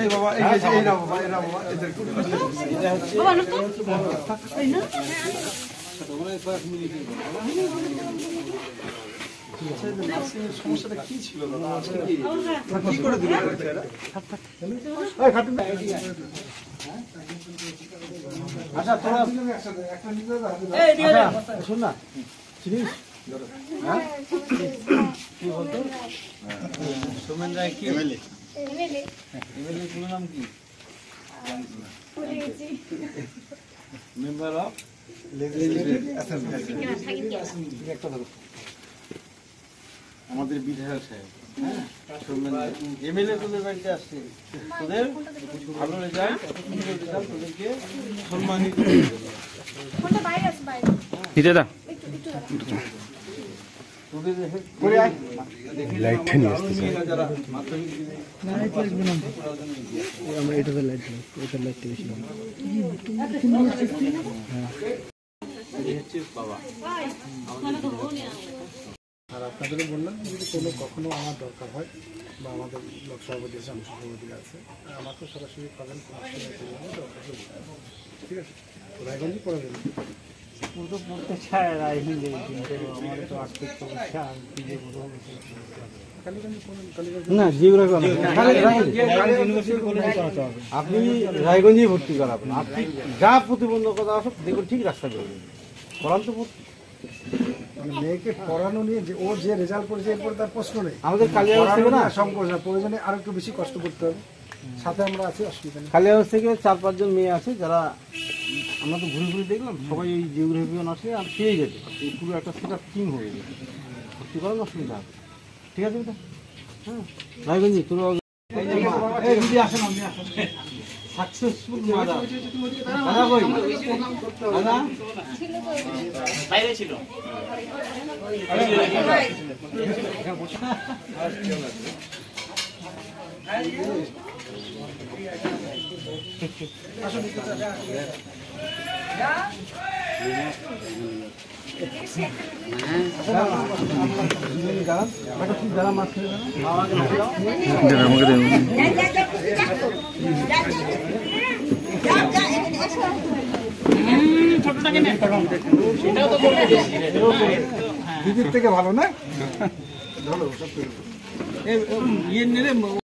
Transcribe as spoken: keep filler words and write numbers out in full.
এই বাবা এই যে এই নাও বাবা এই নাও বাবা এদের এটা হচ্ছে বাবা না এই না ছোটগুলো কয়েক মিনিট আচ্ছা এই নার্সিংয়ের সমস্যাটা কি ছিল দাদা আজকে কি কি করে দিল এটা এই খাটুন না আচ্ছা তোরা একটা নিতে দাও এই দিকে শুন না চিনিস হ্যাঁ কি বলতো সোমেন রায় কি এমএলএ এমএলএ এমএলএ পুরো নাম কি ভুলে গেছি মেম্বার অফ লেজিসলেটিভ অ্যাসেম্বলি একটা ধরো আমাদের বিধায়ক সাহেব হ্যাঁ সোমেন এমএলএ তোদের বাড়িতে আসছে তোদের ভালো রেজাল্ট সুন্দর রেজাল্ট তোদেরকে সম্মানিত কোনটা বাইরে আছে বাইরে নিচে দাও লাইট নিয়ে আসতেছি না লাইট লাগবে না আমরা এটাতে লাইট দিই এটা লাইট বেশি না হ্যাঁ এই হচ্ছে বাবা আর আপনাদের বললাম যদি কোনো কখনো আমার দরকার হয় বা আমাদের লোক সভাপতি আছে অংশ সভাপতি আছে আমাকে সরাসরি পাবেন ঠিক আছে রায়গঞ্জই পড়ে দেবেন ও তো পড়তে চায় রায়গঞ্জে কিন্তু আমার তো আর্থিক সমস্যা না জিওগ্রাফি আপনি রায়গঞ্জেই ভর্তি করাবেন আপনি যা প্রতিবন্ধকতা আসুক দেখুন ঠিক রাস্তা করবেন পড়ান তো মেয়েকে পড়ানো নিয়ে যে ও যে রেজাল্ট করেছে এরপর তার প্রশ্ন নেই আমাদের কালিয়াগঞ্জ থেকে না সংকোচ না প্রয়োজনে আরো একটু বেশি কষ্ট করতে হবে সাথে আমরা আছি অসুবিধা নেই কালিয়াগঞ্জ থেকে চার পাঁচজন মেয়ে আছে যারা আমরা তো ঘুরে ঘুরে দেখলাম সবাই এই জিওগ্রাফি অনার্সে আর পেয়ে যেতে এই পুরো একটা সেটা টিম হয়ে গেছে ভর্তি করার অসুবিধা হবে ঠিক আছে বেটা হ্যাঁ রায়গঞ্জি তোর আসেন আপনি আসেন সাকসেসফুল দাদা দাদা কই দাদা বাইরে ছিল দিদির থেকে ভালো না ইয়ে নিলে